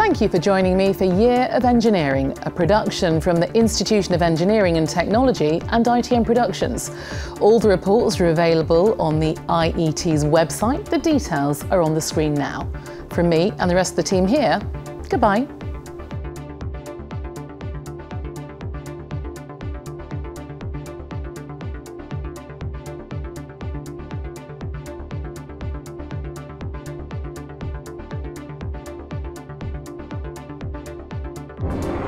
Thank you for joining me for Year of Engineering, a production from the Institution of Engineering and Technology and ITM Productions. All the reports are available on the IET's website. The details are on the screen now. From me and the rest of the team here, goodbye. You